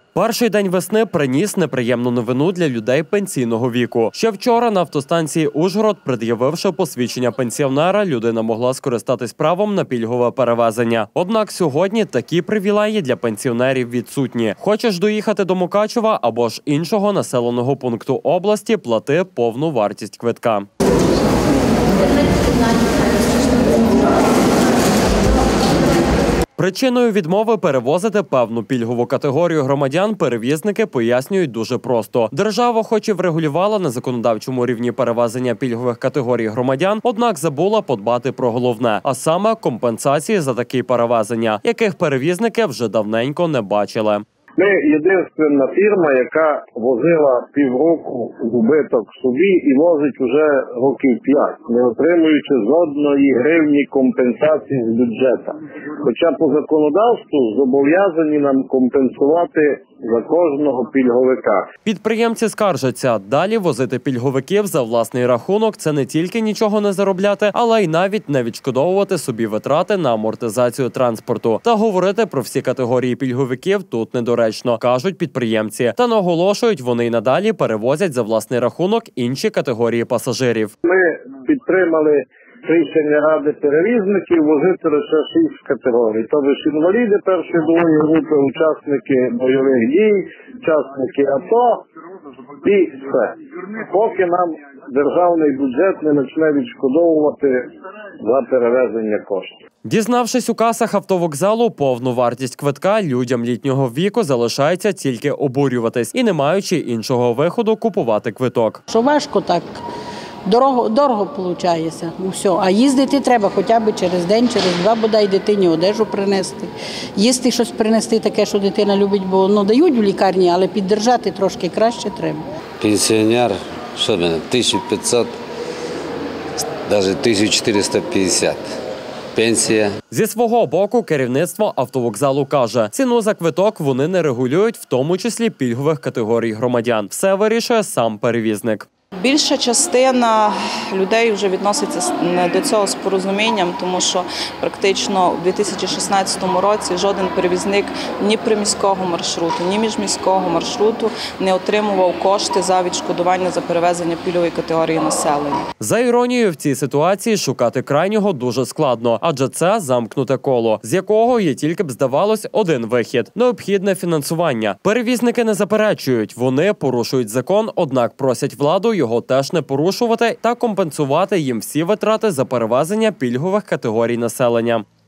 Перший день весни приніс неприємну новину для людей пенсійного віку. Ще вчора на автостанції Ужгород, пред'явивши посвідчення пенсіонера, людина могла скористатись правом на пільгове перевезення. Однак сьогодні такі привілеї для пенсіонерів відсутні. Хочеш доїхати до Мукачева або ж іншого населеного пункту області – плати повну вартість квитка. Причиною відмови перевозити певну пільгову категорію громадян перевізники пояснюють дуже просто. Держава хоч і врегулювала на законодавчому рівні перевезення пільгових категорій громадян, однак забула подбати про головне, а саме компенсації за такі перевезення, яких перевізники вже давненько не бачили. Ми єдина фірма, яка возила півроку в убиток собі і возить уже років 5, не отримуючи жодної гривні компенсації з бюджету. Хоча по законодавству зобов'язані нам компенсувати за кожного пільговика. Підприємці скаржаться, далі возити пільговиків за власний рахунок – це не тільки нічого не заробляти, але й навіть не відшкодовувати собі витрати на амортизацію транспорту. Та говорити про всі категорії пільговиків тут недоречно, кажуть підприємці. Та наголошують, вони й надалі перевозять за власний рахунок інші категорії пасажирів. Ми підтримали рішення Ради перевізників возити лише 6 категорій. Тобто інваліди першої, другої групи, учасники бойових дій, учасники АТО і все. Поки нам державний бюджет не почне відшкодовувати за перевезення коштів. Дізнавшись у касах автовокзалу повну вартість квитка, людям літнього віку залишається тільки обурюватись і, не маючи іншого виходу, купувати квиток. Що важко так, дорого виходить, все. А їздити треба хоча б через день, через два, бодай дитині одежу принести. Їсти щось принести таке, що дитина любить, бо дають в лікарні, але піддержати трошки краще треба. Пенсіонер, що в мене, 1500, навіть 1450. Пенсія. Зі свого боку керівництво автовокзалу каже, ціну за квиток вони не регулюють, в тому числі пільгових категорій громадян. Все вирішує сам перевізник. Більша частина людей вже відноситься до цього з порозумінням, тому що практично у 2016 році жоден перевізник ні приміського маршруту, ні міжміського маршруту не отримував кошти за відшкодування за перевезення пільгової категорії населення. За іронією, в цій ситуації шукати крайнього дуже складно, адже це замкнуте коло, з якого є тільки б, здавалось, один вихід – необхідне фінансування. Перевізники не заперечують, вони порушують закон, однак просять владу його теж не порушувати та компенсувати їм всі витрати за перевезення пільгових категорій населення.